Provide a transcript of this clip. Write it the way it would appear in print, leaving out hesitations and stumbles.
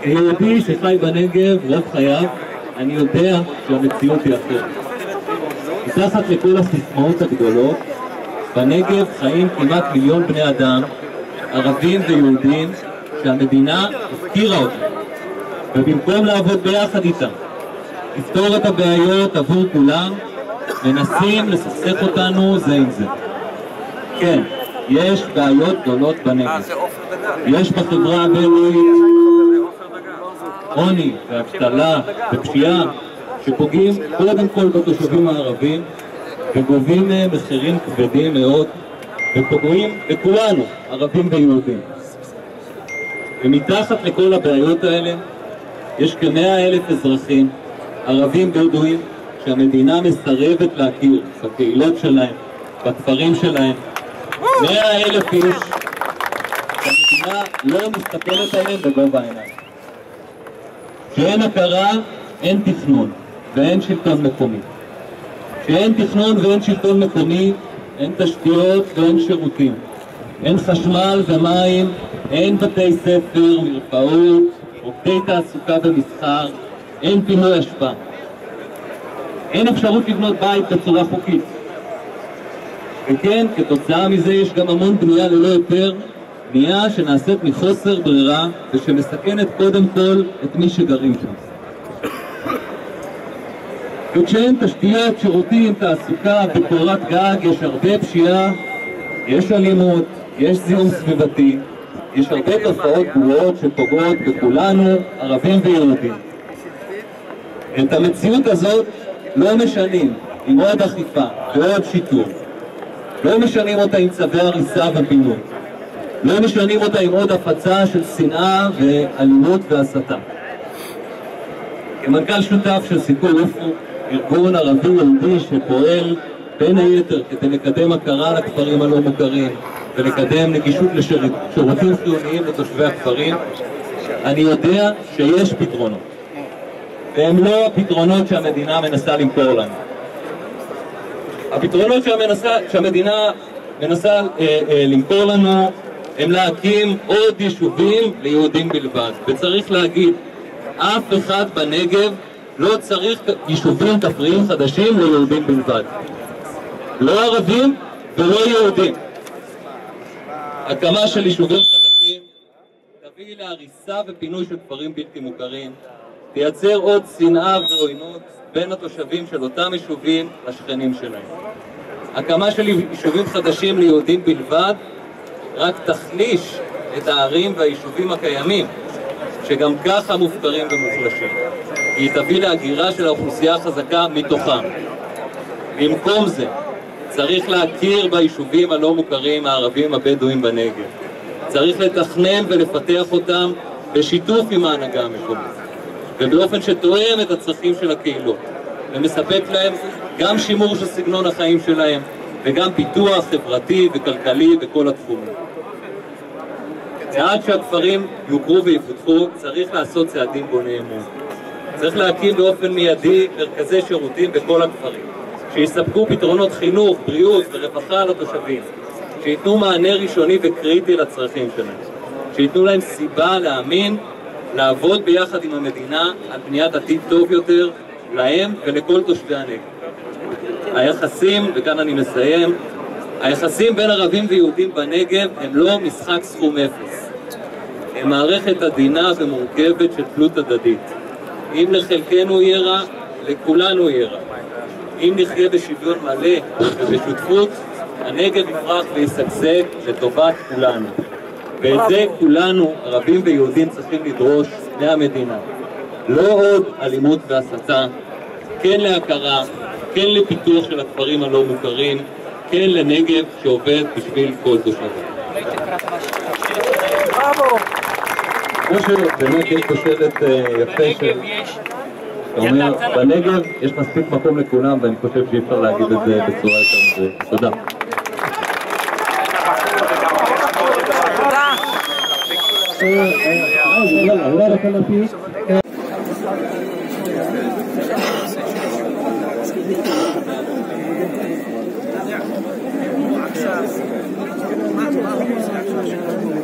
כיהודי שחי בנגב רוב חייו, אני יודע שהמציאות היא אחרת. מתחת לכל הסיסמאות הגדולות, בנגב חיים כמעט 1 מיליון בני אדם, ערבים ויהודים, שהמדינה הפקירה אותם. ובמקום לעבוד ביחד איתם, לפתור את הבעיות עבור כולם, מנסים לסכסך אותנו זה עם זה. כן, יש בעיות גדולות בנגב. יש בחברה הבדואית עוני ואבטלה ופשיעה שפוגעים קודם כל בתושבים הערבים וגובים מחירים כבדים מאוד ופוגעים בכולנו, ערבים ויהודים. ומתחת לכל הבעיות האלה יש כ100,000 אזרחים, ערבים בדואים, שהמדינה מסרבת להכיר בקהילות שלהם, בכפרים שלהם. 100,000 איש שהמדינה לא מסתכלת עליהם בגובה העיניים. כשאין הכרה, אין תכנון ואין שלטון מקומי. כשאין תכנון ואין שלטון מקומי, אין תשתיות ואין שירותים. אין חשמל ומים, אין בתי ספר, מרפאות, עובדי תעסוקה ומסחר, אין פינוי אשפה. אין אפשרות לבנות בית בצורה חוקית. וכן, כתוצאה מזה יש גם המון בנייה ללא היתר, בנייה שנעשית מחוסר ברירה ושמסכנת קודם כל את מי שגרים שם. וכשאין תשתיות, שירותים, תעסוקה וקורת גג, יש הרבה פשיעה, יש אלימות, יש זיהום סביבתי, יש הרבה תופעות גרועות שפוגעות בכולנו, ערבים ויהודים. את המציאות הזאת לא משנים עם עוד אכיפה ועוד שיטור. לא משנים אותה עם צווי הריסה ופינוי. לא משנים אותה עם עוד הפצה של שנאה ואלימות והסתה. כמנכ"ל שותף של סיכוי אופו, ארגון ערבי-יהודי שפועל בין היתר כדי לקדם הכרה לכפרים הלא מוכרים ולקדם נגישות לשירותים חיוניים לתושבי הכפרים, אני יודע שיש פתרונות. והם לא הפתרונות שהמדינה מנסה למכור לנו. הפתרונות שהמדינה מנסה למכור לנו הם להקים עוד יישובים ליהודים בלבד. וצריך להגיד, אף אחד בנגב לא צריך יישובים כפריים חדשים ליהודים בלבד. לא ערבים ולא יהודים. הקמה של יישובים חדשים תביא להריסה ופינוי של כפרים בלתי מוכרים, תייצר עוד שנאה ועוינות בין התושבים של אותם יישובים השכנים שלהם. הקמה של יישובים חדשים ליהודים בלבד רק תחליש את הערים והיישובים הקיימים, שגם ככה מופקרים ומוחלשים. היא תביא להגירה של האוכלוסייה החזקה מתוכם. במקום זה, צריך להכיר ביישובים הלא מוכרים הערבים הבדואים בנגב. צריך לתכנן ולפתח אותם בשיתוף עם ההנהגה המקומית, ובאופן שתואם את הצרכים של הקהילות, ומספק להם גם שימור של סגנון החיים שלהם, וגם פיתוח חברתי וכלכלי בכל התחומים. ועד שהכפרים יוכרו ויפותחו, צריך לעשות צעדים בוני אמון. צריך להקים באופן מיידי מרכזי שירותים בכל הכפרים, שיספקו פתרונות חינוך, בריאות ורווחה לתושבים, שיתנו מענה ראשוני וקריטי לצרכים שלהם, שיתנו להם סיבה להאמין, לעבוד ביחד עם המדינה על בניית עתיד טוב יותר להם ולכל תושבי הנגב. היחסים, וכאן אני מסיים, היחסים בין ערבים ויהודים בנגב הם לא משחק סכום אפס. הם מערכת עדינה ומורכבת של תלות הדדית. אם לחלקנו יהיה רע, לכולנו יהיה רע. אם נחיה בשוויון מלא ובשותפות, הנגב יפרח וישגשג לטובת כולנו. ואת זה כולנו, ערבים ויהודים, צריכים לדרוש מהמדינה. לא עוד אלימות והסתה, כן להכרה, כן לפיתוח של הכפרים הלא מוכרים, כן לנגב שעובד בשביל כל תושבים. כמו שבאמת יש פה שלט יפה שאומר, בנגב יש מספיק מקום לכולם, ואני חושב שאי אפשר להגיד את זה בצורה יותר מזה. תודה. עכשיו